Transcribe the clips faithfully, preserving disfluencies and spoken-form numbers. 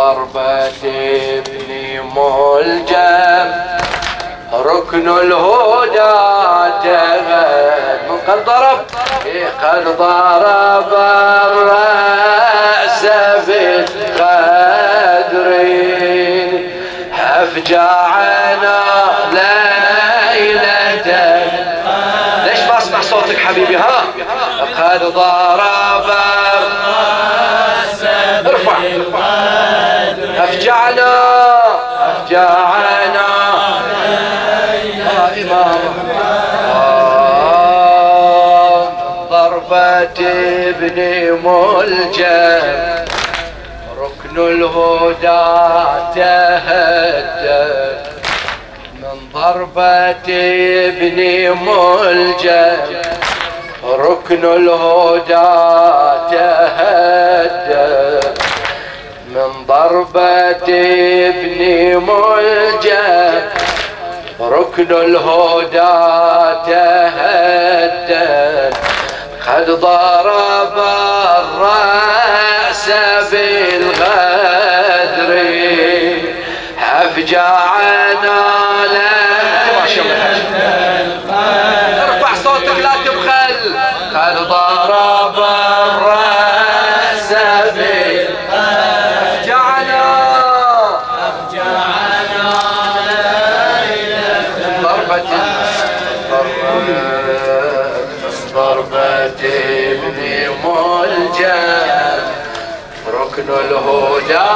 ضربة ابن ملجم ركن الهدى تغد من قد ضرب قد ضرب الرأس بالقدر أفجعنا ليلة. ليش ما اسمع صوتك حبيبي؟ ها قد ضرب الرأس بالقدر أفجعنا أفجعنا ضربة ابن ملجم ركن الهدى تهدد من ضربة ابن ملجم ركن الهدى تهدد من ضربة ابن ملجم ركن الهدى تهدد قد ضرب الرأس بالغدر أفجعنا ارفع صوتك لا تبخل. قد ضرب الرأس بالغدر أفجعنا أفجعنا ضربة ضربة ابن ملجم ركن الهدى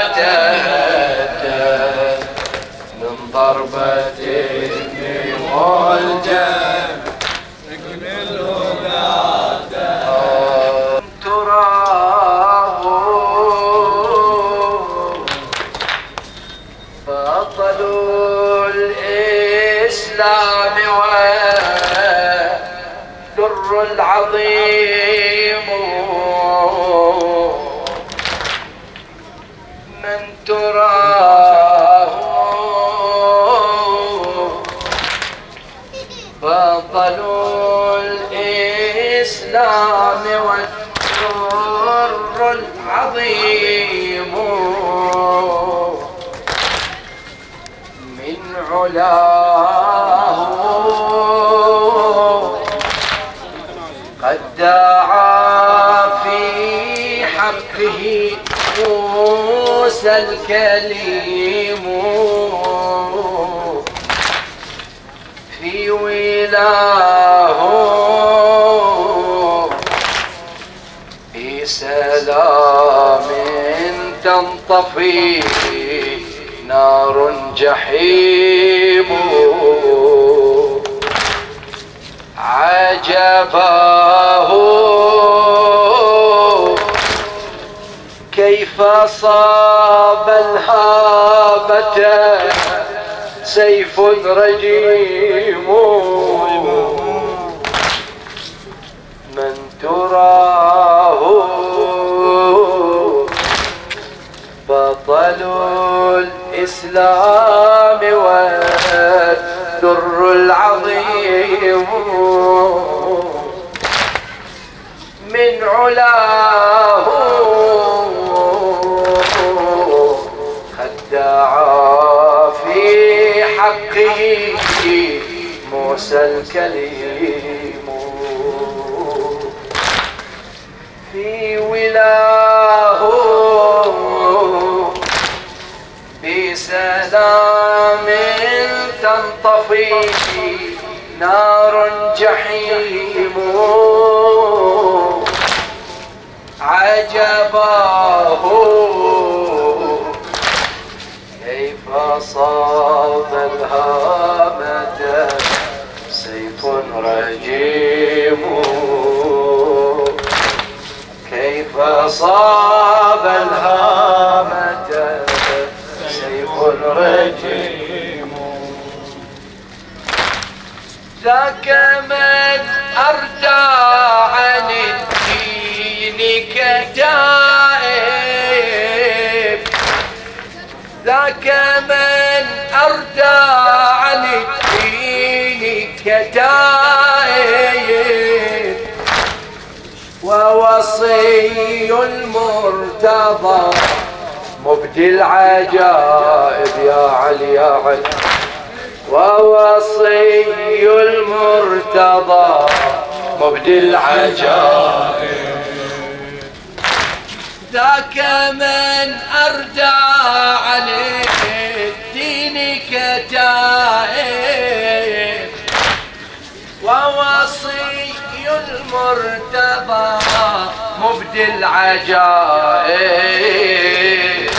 تهدد من ضربة ابن ملجم ركن الهدى تهدد. تراه بطل الإسلام والدر العظيم من تراه بطل الإسلام والدر العظيم من علاه قد دعا في حقه موسى الكليم في ولاه بسلام تنطفي نار جحيم عجباه كيف صاب الهابة سيف رجيم من تراه بطل الإسلام والدر العظيم من علاه قد دعا في حقه موسى الكليم في ولاه بسلام تنطفي نار جحيم عجباه كيف صاب الهامة سيف رجيم كيف صاب الهامة سيف رجيم ذاك من أردى عن الدين كتائب ذاك من أردى عن الدين كتائب ووصي المرتضى مبدي العجائب يا علي يا علي، ووصي المرتضى مبدي العجائب. ذاك من أردى عليه الدين كتائب، ووصي المرتضى مبدي العجائب،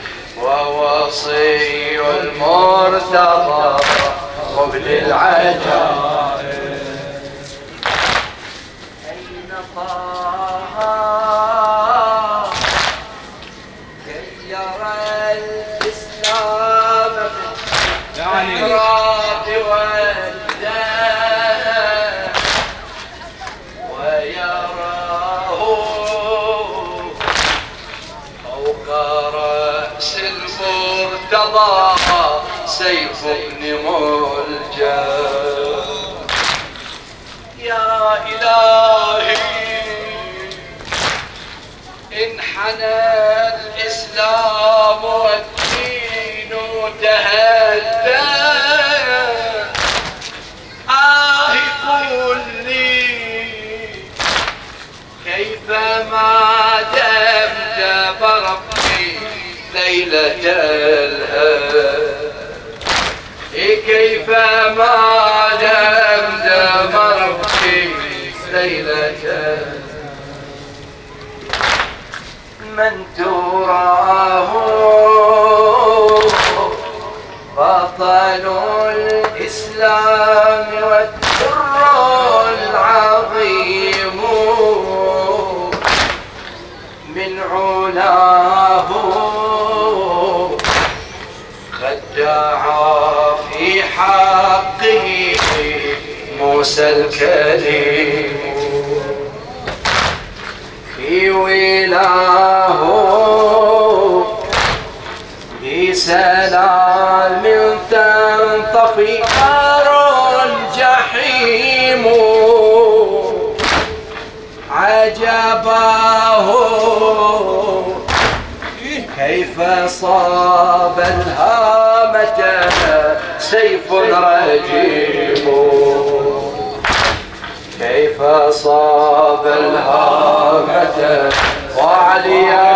ووصي المرتضى مبدي العجائب. أين طه غير الإسلام بالإعراب والدم، ويراه فوق رأس المرتضى سيف ابن ملجم. يا إلهي انحنى الإسلام والدين تهدى، آه قل لي كيفما دمدم ربي ليلة الهدى، كيفما دمدم ربي ليلة الهدى. من تراه بطل الإسلام والدر العظيم من علاه، خدع في حقه موسى الكريم، في ولاه بسلام تنطفي نار الجحيم، عجباه كيف صاب الهامة سيف رجيم، كيف صاب الهامة وعليا.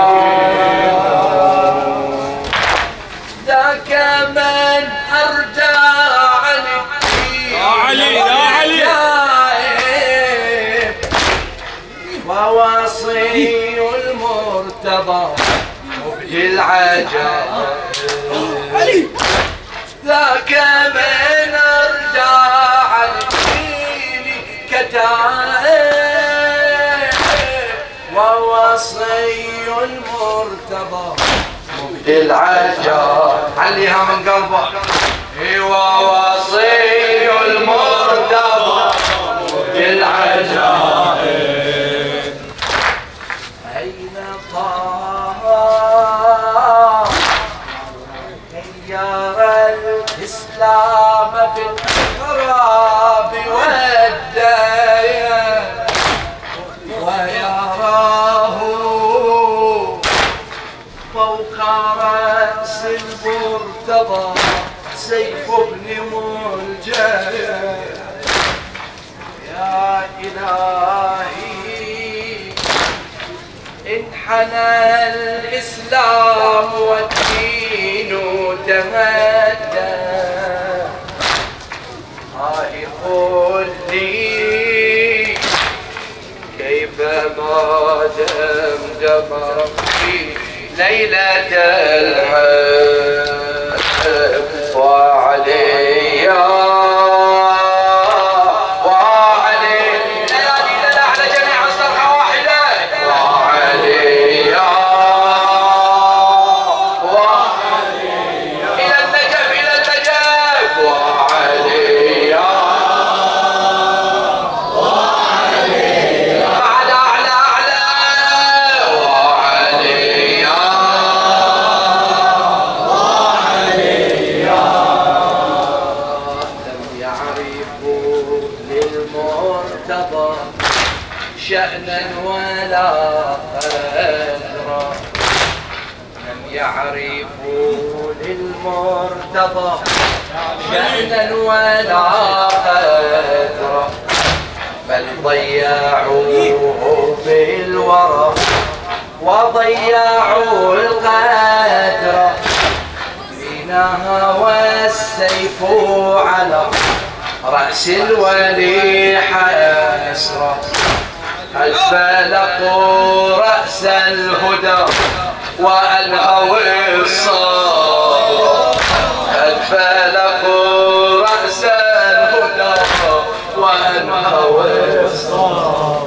ذاك من أردى عن الدين يا علي يا علي، ووصي المرتضى مبدي العجائب. ذاك من أردى عن الدين كتائب، ووصي المرتضى مبدي العجائب. عليها من قلبك. ووصي المرتضى مبدي العجائب. أين طه غير الإسلام بالخراب والديان، ويراه فوق رأس المرتضى سيف ابن ملجم. يا إلهي انحنى الإسلام والدين تهدى، هاي قل لي كيفما دمدم ربي ليلة الهدى وعليا يعرفون المرتضى شأنا ولا قدرا، بل ضيعوه بالورى وضيعوا القدر. فينا هوى السيف على رأس الولي حسرة، هل فلقوا رأس الهدى وألهوا الصبر، هل فلقوا رأس الهدى وألهوا الصبر.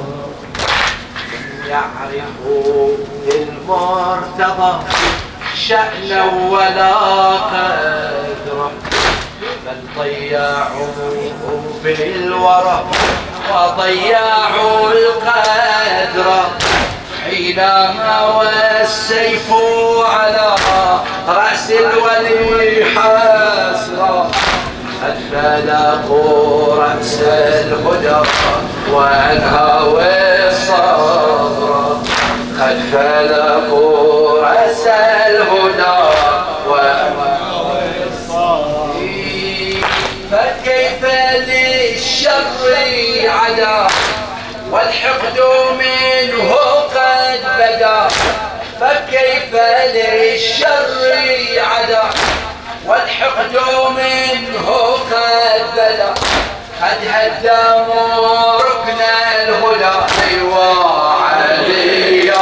يعرفوا المرتضى شأنا ولا قدرا، بل ضيعوه بالورى وضيعوا القدر. حين هوى السيف على رأس الولي حسرا، قد فلقوا رأس الهدى وأنهوا الصبر، قد فلقوا رأس الهدى وأنهوا الصبر. فكيف للشر عدا والحقد منه قد بدا، فكيف للشر عدا والحقد منه قد بدا. قد هدموا ركن الهدى أيوا عليا،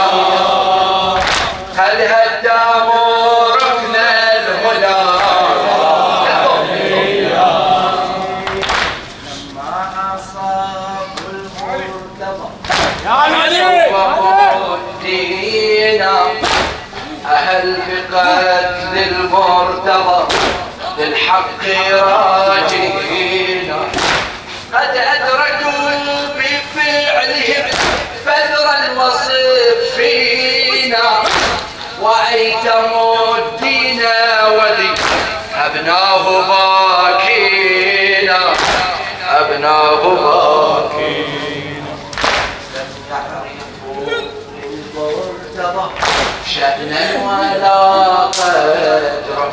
قد هدموا ركن الهدى عليا. ما أصاب المرتضى ودينا أهل بقتل المرتضى للحق راجين، قد أدركوا بفعلهم فذر الوصف فينا، وأيتموا الدين ولي أبناه باكينا، أبناه باكينا. لم يعرفوا المرتضى شأنا ولا قدرا،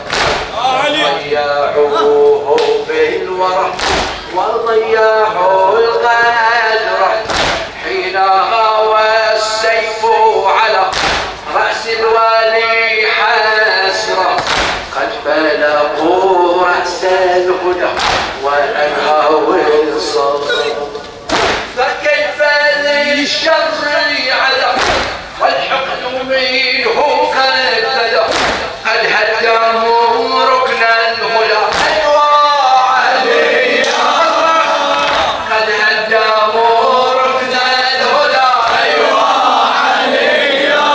ضيعوه بالورى وضيعوا القدر. حين هوى السيف على رأس الولي حسرا، قد فلقوا رأس الهدى وأنهوا الصبر. فكيف للشر على والحقد منه قد بدا، قد هدموا ركن الهدى أيوا عليا، قد هدموا ركن الهدى أيوا عليا.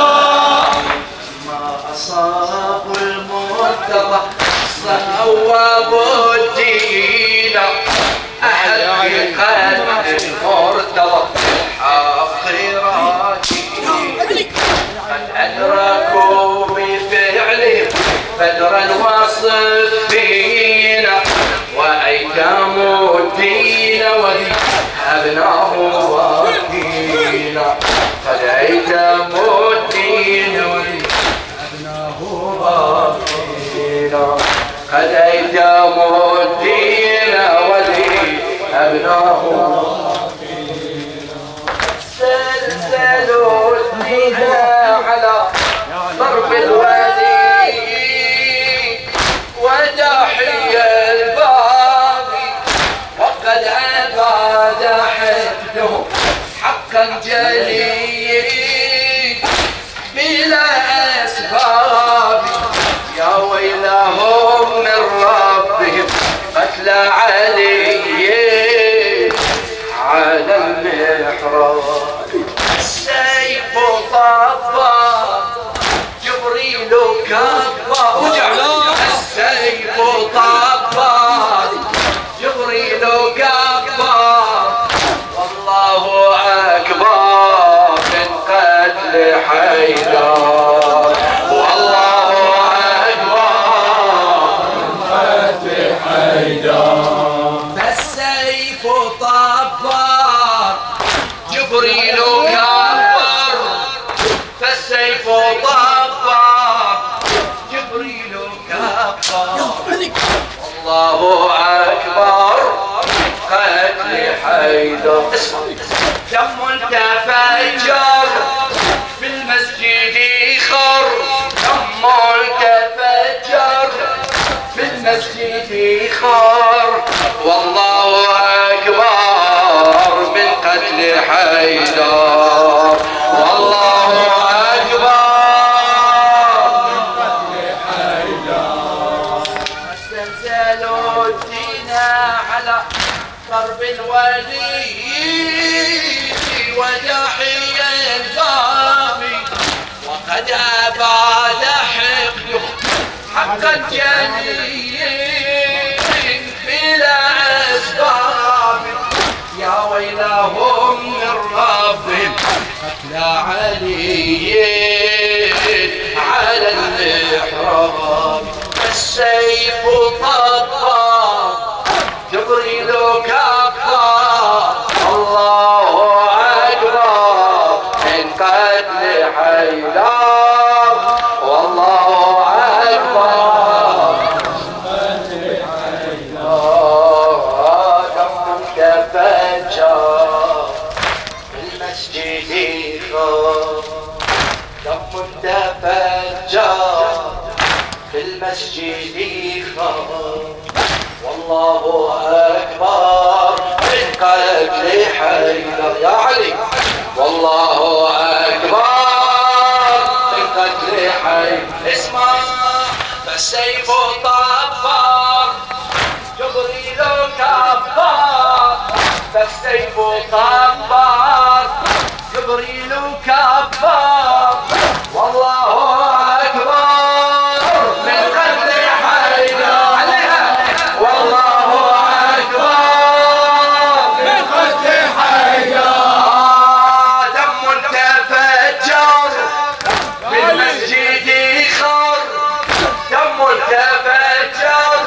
ما أصاب المرتضى صوابوا الدين، أهل بقلب المرتضى حقيرات، قد أدركوا بفعلهم بدر الوصف فينا، وأيتموا الدين ولي أبناه باكينا، قد أيتموا الدين ولي أبناه باكينا، قد أيتموا الدين ولي أبناه باكينا. سلسلوا الدين على ضرب الولي وداحي الباغي، وقد أباد حفظهم حقا جليل بلا أسباب. يا ويلهم من ربهم قتل علي على المحراب. السيف طفى جبريل كبر، السيف طفى جبريل كبر، والله أكبر من قتل حيدر، والله أكبر من قتل حيدر. فالسيف طفى جبريل كبر، فالسيف طفى والله أكبر قتل حيدر. دم تفجر بالمسجد خر، دم تفجر بالمسجد خر، والله أكبر من قتل حيدر، والله أكبر من قتل حيدر. استنزلوا الدين على ضرب الولي وداحي البابي، وقد أباد حقده حقا جليا بلا أسباب. يا ويلهم من ربهم قتل علي على المحراب. السيف طباب جبريل كفار، الله أكبر من قتل حيدر، والله أكبر من قتل حيدر. دم تفجر بالمسجد خر، دم تفجر بالمسجد خر، والله أكبر من قتل حيدر. يا علي والله أكبر من قتل حيدر. اسمع فالسيف طفر جبريل كفار، فالسيف طفر جبريل كفار، والله أكبر من قتل حيدر. والله أكبر من قتل حيدر. دم تفجر بالمسجد خر، دم تفجر